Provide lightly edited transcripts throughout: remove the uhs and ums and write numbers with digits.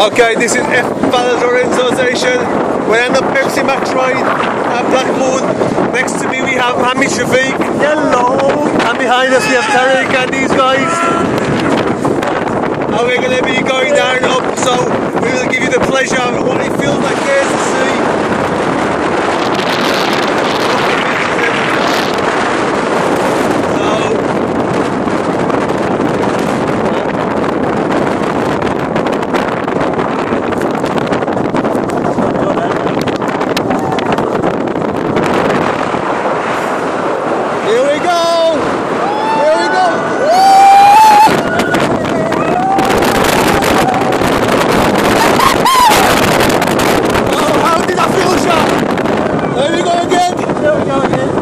Okay, this is Fallows organisation. We're on the Pepsi Max ride at Blackpool. Next to me we have Hamid Shafiq. Hello. And behind us we have Tariq and these guys. And we're going to be going down and up, so we will give you the pleasure of what it feels like there to see. Here we go! Here we go! Oh, how did that feel, Sean? There we go again! There we go again!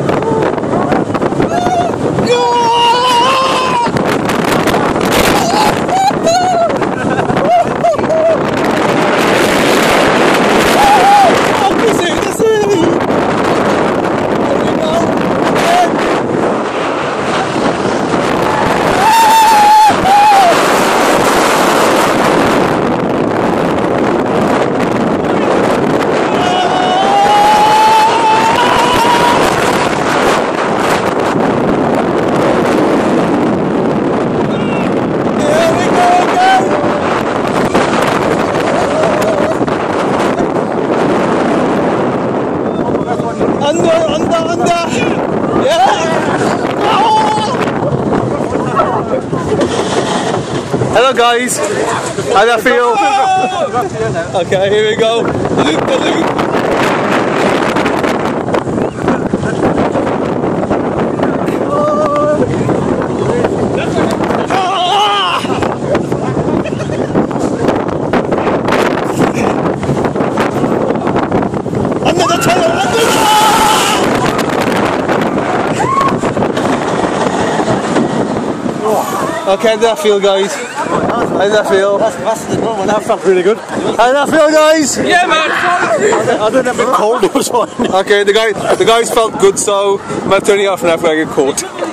Under. Yeah. Hello guys. How do I feel? Okay, here we go. Okay, how did that feel, guys? How did that feel? That felt really good. How did that feel, guys? Yeah, man. I don't have a cold. It was fine. Okay, the guys felt good, so I'm turning off now if I get caught.